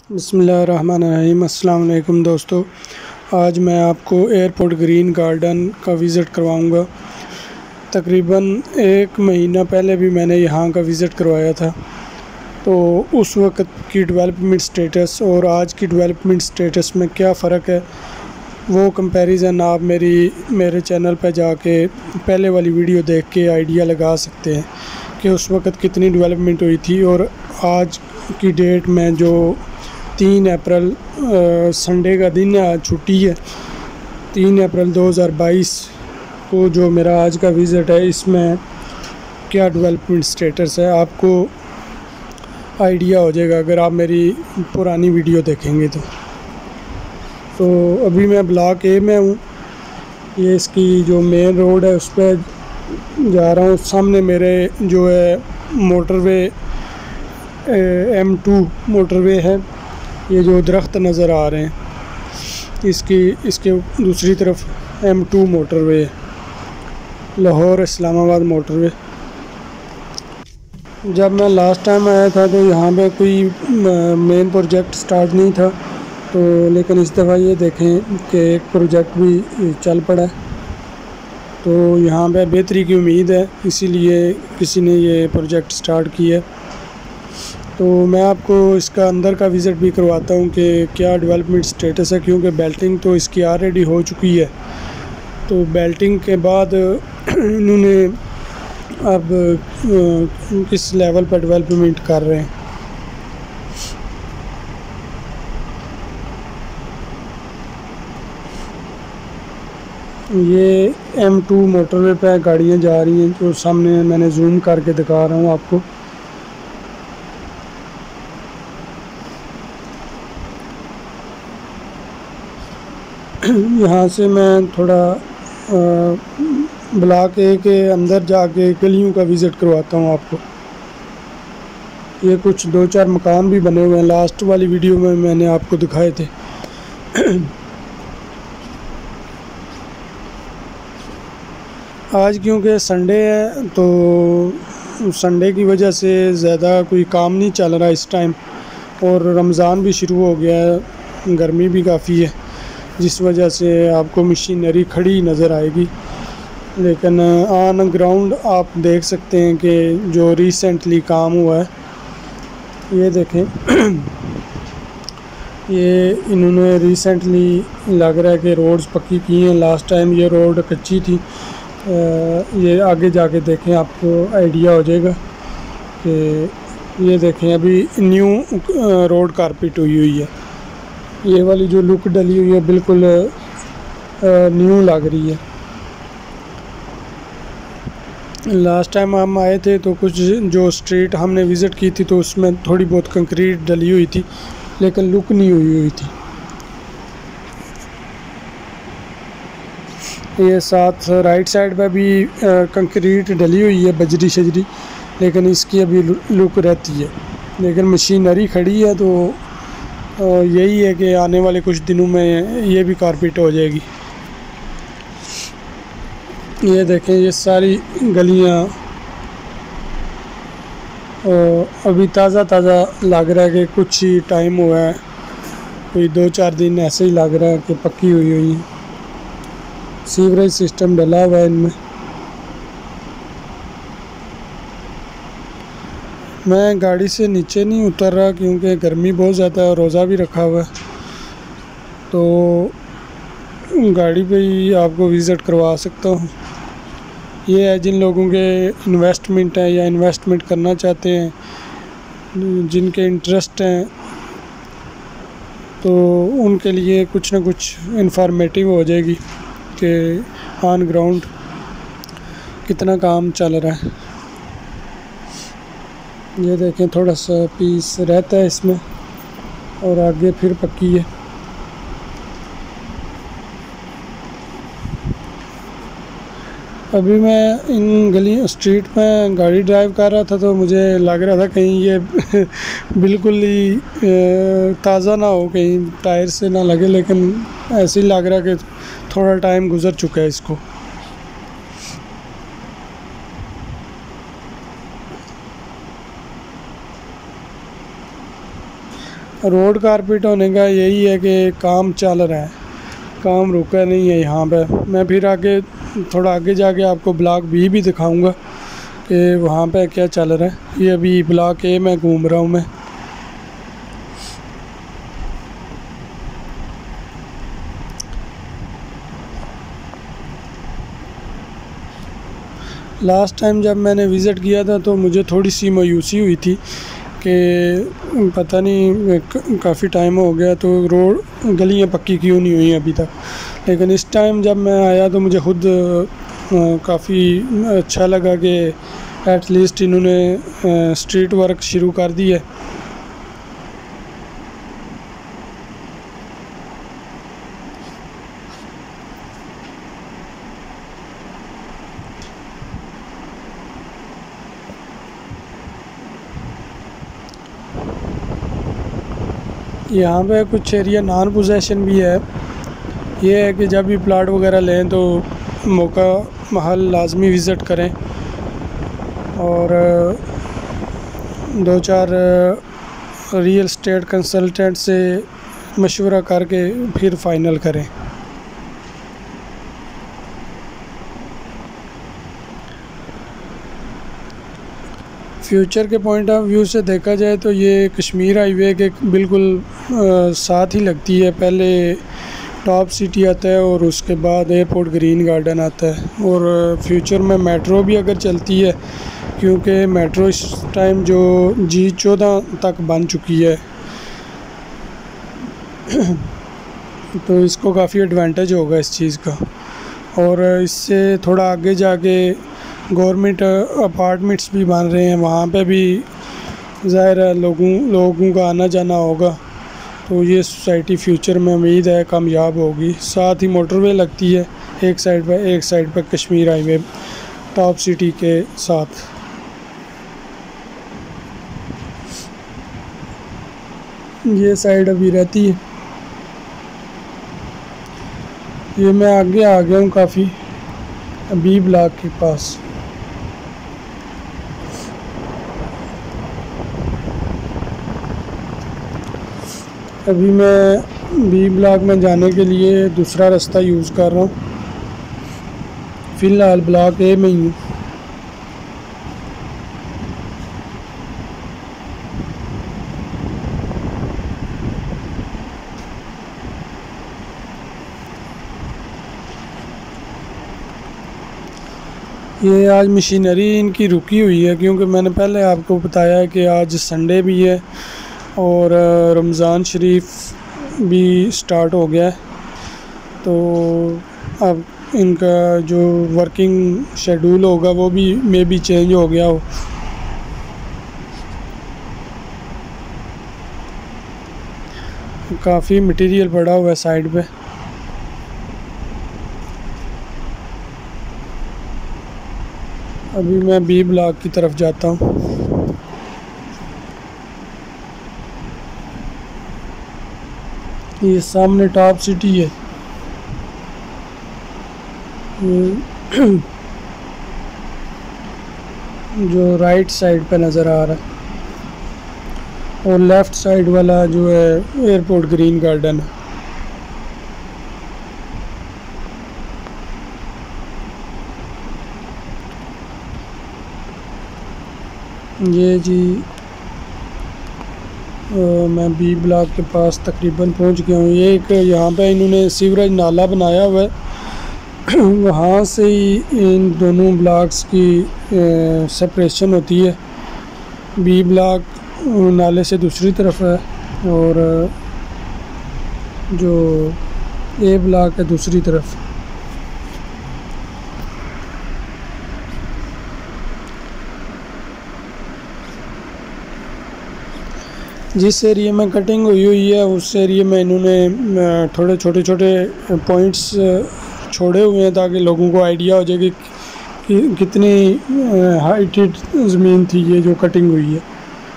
बिस्मिल्लाहिर्रहमानिर्रहीम। अस्सलाम वालेकुम दोस्तों, आज मैं आपको एयरपोर्ट ग्रीन गार्डन का विज़िट करवाऊंगा। तकरीबन 1 महीना पहले भी मैंने यहाँ का विज़िट करवाया था, तो उस वक़्त की डेवलपमेंट स्टेटस और आज की डेवलपमेंट स्टेटस में क्या फ़र्क है, वो कंपैरिज़न आप मेरे चैनल पर जाके पहले वाली वीडियो देख के आइडिया लगा सकते हैं कि उस वक़्त कितनी डेवलपमेंट हुई थी। और आज की डेट में जो 3 अप्रैल संडे का दिन है, आज छुट्टी है, 3 अप्रैल 2022 को जो मेरा आज का विज़िट है, इसमें क्या डेवलपमेंट स्टेटस है आपको आइडिया हो जाएगा अगर आप मेरी पुरानी वीडियो देखेंगे तो अभी मैं ब्लॉक ए में हूँ। ये इसकी जो मेन रोड है उस पर जा रहा हूँ। सामने मेरे जो है मोटरवे M2 मोटरवे है, ये जो दरख्त नज़र आ रहे हैं इसके दूसरी तरफ M2 मोटरवे है, लाहौर इस्लामाबाद मोटरवे। जब मैं लास्ट टाइम आया था तो यहाँ पे कोई मेन प्रोजेक्ट स्टार्ट नहीं था, तो लेकिन इस दफ़ा ये देखें कि एक प्रोजेक्ट भी चल पड़ा है, तो यहाँ पे बेहतरी की उम्मीद है, इसीलिए किसी ने ये प्रोजेक्ट स्टार्ट किया है। तो मैं आपको इसका अंदर का विज़िट भी करवाता हूँ कि क्या डेवलपमेंट स्टेटस है, क्योंकि बेल्टिंग तो इसकी ऑलरेडी हो चुकी है। तो बेल्टिंग के बाद इन्होंने अब किस लेवल पर डेवलपमेंट कर रहे हैं। ये M2 मोटरवे पे गाड़ियाँ जा रही हैं, जो सामने मैंने जूम करके दिखा रहा हूँ आपको। यहाँ से मैं थोड़ा ब्लॉक ए के अंदर जाके गलियों का विज़िट करवाता हूँ आपको। ये कुछ 2-4 मकान भी बने हुए हैं, लास्ट वाली वीडियो में मैंने आपको दिखाए थे। आज क्योंकि संडे है तो संडे की वजह से ज़्यादा कोई काम नहीं चल रहा इस टाइम, और रमज़ान भी शुरू हो गया है, गर्मी भी काफ़ी है, जिस वजह से आपको मशीनरी खड़ी नज़र आएगी। लेकिन ऑन ग्राउंड आप देख सकते हैं कि जो रिसेंटली काम हुआ है, ये देखें ये इन्होंने रिसेंटली लग रहा है कि रोड्स पक्की की हैं। लास्ट टाइम ये रोड कच्ची थी। ये आगे जाके देखें आपको आइडिया हो जाएगा कि ये देखें अभी न्यू रोड कारपेट हुई है। ये वाली जो लुक डली हुई है बिल्कुल न्यू लग रही है। लास्ट टाइम हम आए थे तो कुछ जो स्ट्रीट हमने विज़िट की थी तो उसमें थोड़ी बहुत कंक्रीट डली हुई थी, लेकिन लुक नहीं हुई थी। ये साथ राइट साइड पर भी कंक्रीट डली हुई है, बजरी शजरी, लेकिन इसकी अभी लुक रहती है। लेकिन मशीनरी खड़ी है, तो यही है कि आने वाले कुछ दिनों में ये भी कारपेट हो जाएगी। ये देखें ये सारी गलियां अभी ताज़ा लग रहा है कि कुछ ही टाइम हुआ है, कोई 2-4 दिन ऐसे ही लग रहा है कि पक्की हुई है। सीवरेज सिस्टम डला हुआ है इनमें। मैं गाड़ी से नीचे नहीं उतर रहा क्योंकि गर्मी बहुत ज़्यादा है, रोज़ा भी रखा हुआ है, तो गाड़ी पे ही आपको विज़िट करवा सकता हूँ। ये है जिन लोगों के इन्वेस्टमेंट है या इन्वेस्टमेंट करना चाहते हैं, जिनके इंटरेस्ट हैं, तो उनके लिए कुछ ना कुछ इन्फॉर्मेटिव हो जाएगी कि ऑन ग्राउंड कितना काम चल रहा है। ये देखें थोड़ा सा पीस रहता है इसमें और आगे फिर पक्की है। अभी मैं इन गली स्ट्रीट में गाड़ी ड्राइव कर रहा था तो मुझे लग रहा था कहीं ये बिल्कुल ही ताज़ा ना हो, कहीं टायर से ना लगे, लेकिन ऐसे ही लग रहा है कि थोड़ा टाइम गुज़र चुका है इसको। रोड कारपेट होने का यही है कि काम चल रहा है, काम रुका नहीं है यहाँ पे। मैं फिर आगे थोड़ा आगे जाके आपको ब्लॉक बी भी दिखाऊंगा कि वहाँ पे क्या चल रहा है। ये अभी ब्लॉक ए में घूम रहा हूँ मैं। लास्ट टाइम जब मैंने विज़िट किया था तो मुझे थोड़ी सी मायूसी हुई थी कि पता नहीं काफ़ी टाइम हो गया तो रोड गलियाँ पक्की क्यों नहीं हुई अभी तक। लेकिन इस टाइम जब मैं आया तो मुझे खुद काफ़ी अच्छा लगा कि एटलीस्ट इन्होंने स्ट्रीट वर्क शुरू कर दी है। यहाँ पे कुछ एरिया नॉन पोजेशन भी है। ये है कि जब भी प्लाट वगैरह लें तो मौका महल लाजमी विज़िट करें और दो चार रियल एस्टेट कंसल्टेंट से मशवरा करके फिर फ़ाइनल करें। फ्यूचर के पॉइंट ऑफ व्यू से देखा जाए तो ये कश्मीर हाईवे के बिल्कुल साथ ही लगती है। पहले टॉप सिटी आता है और उसके बाद एयरपोर्ट ग्रीन गार्डन आता है। और फ्यूचर में मेट्रो भी अगर चलती है, क्योंकि मेट्रो इस टाइम जो G14 तक बन चुकी है तो इसको काफ़ी एडवांटेज होगा इस चीज़ का। और इससे थोड़ा आगे जाके गवर्नमेंट अपार्टमेंट्स भी बन रहे हैं, वहाँ पे भी ज़ाहिर है लोगों का आना जाना होगा। तो ये सोसाइटी फ्यूचर में उम्मीद है कामयाब होगी। साथ ही मोटरवे लगती है एक साइड पर कश्मीर हाईवे टॉप सिटी के साथ। ये साइड अभी रहती है। ये मैं आगे आ गया हूँ काफ़ी, बी ब्लॉक के पास। अभी मैं बी ब्लॉक में जाने के लिए दूसरा रास्ता यूज़ कर रहा हूँ। फ़िलहाल ब्लॉक ए में ही हूँ। ये आज मशीनरी इनकी रुकी हुई है क्योंकि मैंने पहले आपको बताया है कि आज संडे भी है और रमज़ान शरीफ भी स्टार्ट हो गया है। तो अब इनका जो वर्किंग शेड्यूल होगा वो भी मे बी चेंज हो गया हो। काफ़ी मटेरियल पड़ा हुआ है साइड पे। अभी मैं बी ब्लॉक की तरफ जाता हूँ। ये सामने टॉप सिटी है। जो राइट साइड पे नज़र आ रहा है और लेफ़्ट साइड वाला जो है एयरपोर्ट ग्रीन गार्डन है। ये जी मैं बी ब्लॉक के पास तकरीबन पहुंच गया हूँ। ये एक यहाँ पे इन्होंने सीवरेज नाला बनाया हुआ है वहाँ से ही इन दोनों ब्लॉक्स की सेपरेशन होती है। बी ब्लॉक नाले से दूसरी तरफ है और जो ए ब्लॉक है दूसरी तरफ। जिस एरिया में कटिंग हुई है उस एरिया में इन्होंने थोड़े छोटे पॉइंट्स छोड़े हुए हैं ताकि लोगों को आइडिया हो जाए कि कितनी हाइटेड ज़मीन थी ये जो कटिंग हुई है।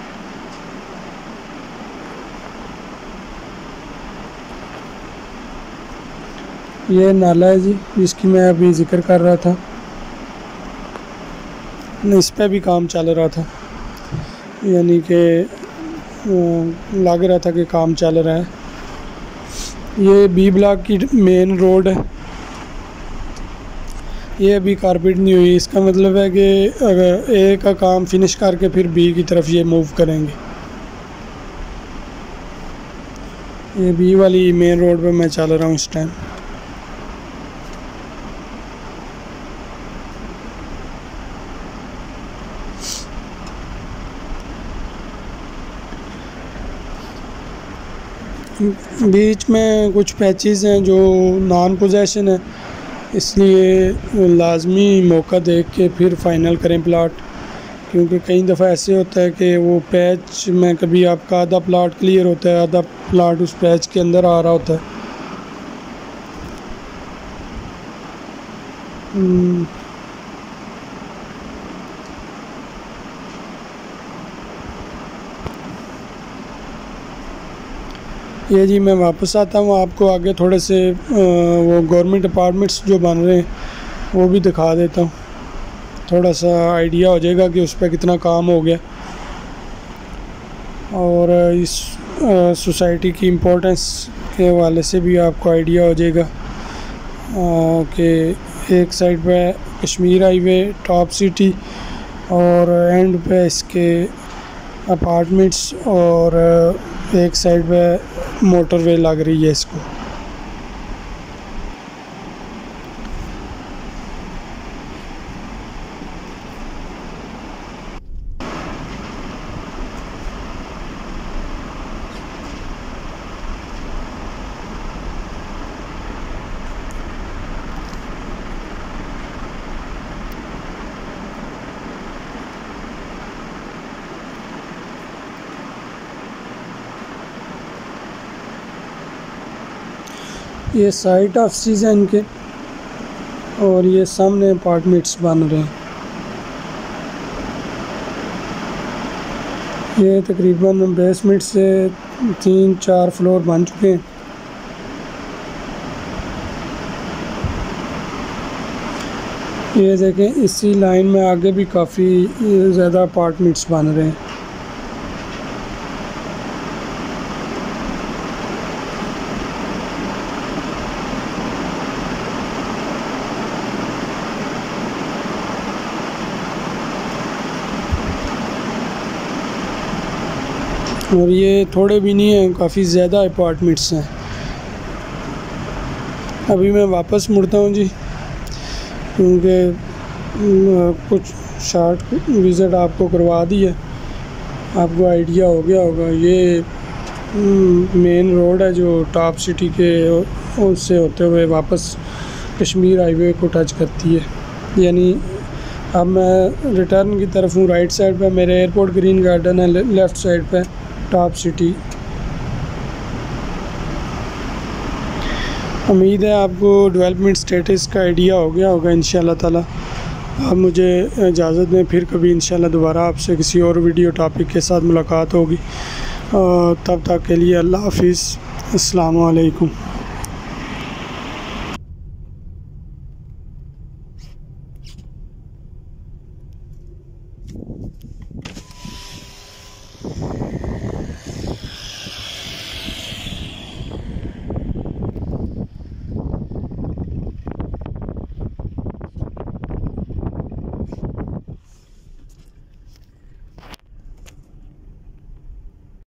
ये नाला है जी जिसकी मैं अभी ज़िक्र कर रहा था। इस पे भी काम चल रहा था, यानी कि लग रहा था कि काम चल रहा है। ये बी ब्लॉक की मेन रोड है, ये अभी कारपेट नहीं हुई। इसका मतलब है कि अगर ए का काम फिनिश करके फिर बी की तरफ ये मूव करेंगे। ये बी वाली मेन रोड पे मैं चल रहा हूँ इस टाइम। बीच में कुछ पैचेस हैं जो नॉन पोजेशन है, इसलिए लाजमी मौका देख के फिर फाइनल करें प्लाट, क्योंकि कई दफ़ा ऐसे होता है कि वो पैच में कभी आपका आधा प्लाट क्लियर होता है, आधा प्लाट उस पैच के अंदर आ रहा होता है। ये जी मैं वापस आता हूँ, आपको आगे थोड़े से वो गवर्नमेंट अपार्टमेंट्स जो बन रहे हैं वो भी दिखा देता हूँ, थोड़ा सा आइडिया हो जाएगा कि उस पर कितना काम हो गया और इस सोसाइटी की इम्पोर्टेंस के हवाले से भी आपको आइडिया हो जाएगा कि एक साइड पे कश्मीर हाईवे, टॉप सिटी और एंड पे इसके अपार्टमेंट्स और एक साइड पे मोटरवे लग रही है इसको। ये साइट ऑफिस हैं इनके और ये सामने अपार्टमेंट्स बन रहे हैं। ये तकरीबन बेसमेंट से 3-4 फ्लोर बन चुके हैं। ये देखें, इसी लाइन में आगे भी काफ़ी ज़्यादा अपार्टमेंट्स बन रहे हैं। और ये थोड़े भी नहीं हैं, काफ़ी ज़्यादा अपार्टमेंट्स हैं। अभी मैं वापस मुड़ता हूँ जी, क्योंकि कुछ शॉर्ट विज़िट आपको करवा दी है, आपको आइडिया हो गया होगा। ये मेन रोड है जो टॉप सिटी के उससे होते हुए वापस कश्मीर हाईवे को टच करती है। यानी अब मैं रिटर्न की तरफ हूँ, राइट साइड पे मेरे एयरपोर्ट ग्रीन गार्डन है, लेफ़्ट साइड पे टॉप सिटी। उम्मीद है आपको डेवलपमेंट स्टेटस का आइडिया हो गया होगा इंशाल्लाह ताला। आप मुझे इजाज़त दें, फिर कभी इंशाल्लाह दोबारा आपसे किसी और वीडियो टॉपिक के साथ मुलाकात होगी। तब तक के लिए अल्लाह हाफिज़, अस्सलामु अलैकुम।